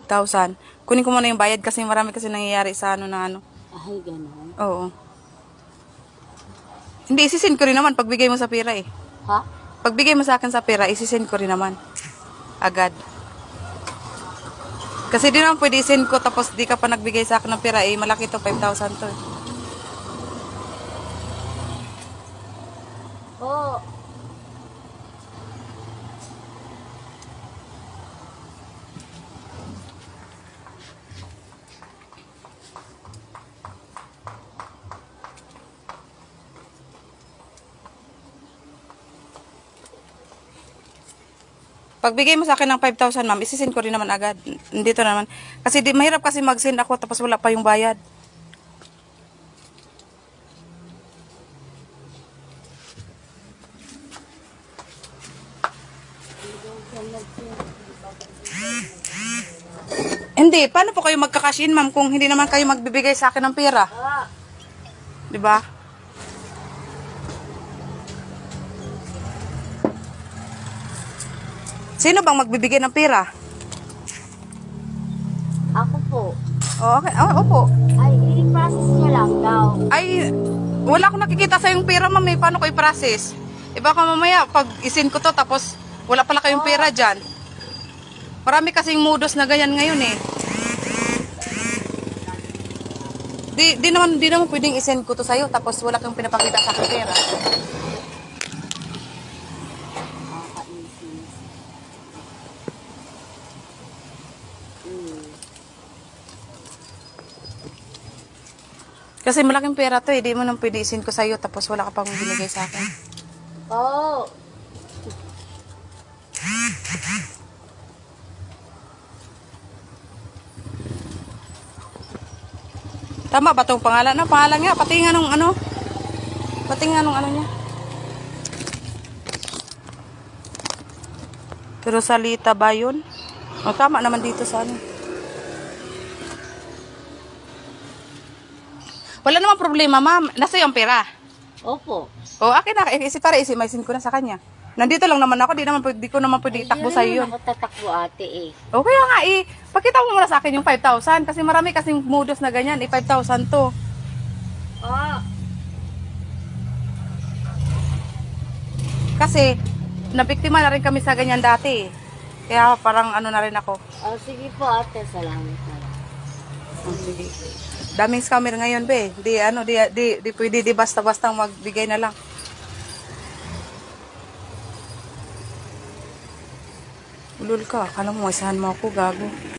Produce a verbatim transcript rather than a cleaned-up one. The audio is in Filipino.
thousand. Kunin ko muna yung bayad kasi marami kasi nangyayari sa ano na ano. Ay, gano'n. Oo. Hindi, isisend ko rin naman pagbigay mo sa pera eh. Ha? Pagbigay mo sa akin sa pera, isisend ko rin naman. Agad. Kasi di naman pwede isend ko tapos di ka pa nagbigay sa akin ng pera eh. Malaki to, five thousand to eh. Oo. Pagbigay mo sa akin ng five thousand, ma'am, isisend ko rin naman agad. Dito naman. Kasi di, mahirap kasi mag-send ako tapos wala pa yung bayad. Hindi, paano po kayo magka-cash in, ma'am, kung hindi naman kayo magbibigay sa akin ng pera? Ah. Di ba? Sino bang magbibigay ng pera? Ako po. Oh, okay. Oh, opo. Ay, i-process niya lang daw. Ay, wala akong nakikita sa yung pera, ma'am. Eh. Paano ko i-process? E baka mamaya, pag isin ko to, tapos wala pala kayong pera dyan. Marami kasing modus na ganyan ngayon eh. Di, di naman, di naman pwedeng isend ko to sa'yo, tapos wala kang pinapakita sa akin pera. Kasi malaking pera to eh, di mo nang pwede isend ko sa'yo, tapos wala ka pang binigay sa akin. Oo. Tama ba tong pangalan? Ano, pangalan nga, pati nga nung ano, pati nga nung ano niya. Pero salita ba yun? O, tama naman dito sa ano. Wala namang problema, ma'am. Nasa yung pera. Opo. O, akin na. Isi para isi, may sin ko na sa kanya. Nandito lang naman ako. Di, naman, di ko naman pwede itakbo sa iyo yun. Ako tatakbo ate eh. O, kaya nga eh. Pakita mo muna sa akin yung five thousand. Kasi marami kasing modus na ganyan. Eh, five thousand to. Ah. Kasi, nabiktima na rin kami sa ganyan dati. Kaya parang ano na rin ako. Oh, sige po ate. Salamat na lang. Oh, sige. Daming scammer ngayon, be. Di, ano, di, di, di pwede, di basta-basta magbigay na lang. Ulul ka. Akala mo, isahan mo ako, gago.